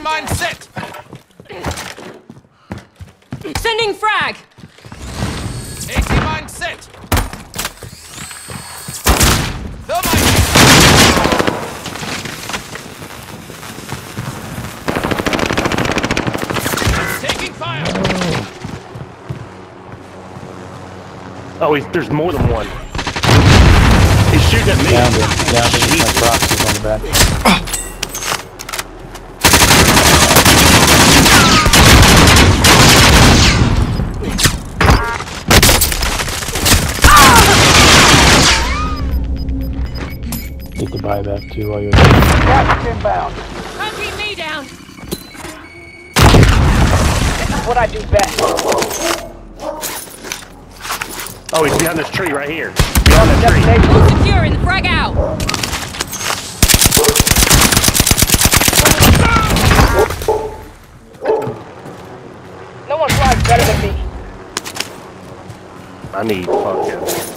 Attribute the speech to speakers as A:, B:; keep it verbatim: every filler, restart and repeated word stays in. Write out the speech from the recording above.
A: mine set!
B: Sending frag!
A: AT mine set! Thermite! Taking fire!
C: Oh, he's, there's more than one. He's shooting at me.
D: Down there, down there, my proxies on the back. Need to buy that too while you're there.
E: Gas inbound.
B: Don't keep me down!
E: This is what I do best.
C: Oh, he's behind this tree right here. Behind that tree.
B: All secure in the frag out!
E: No one flies better than me.
C: I need fucking...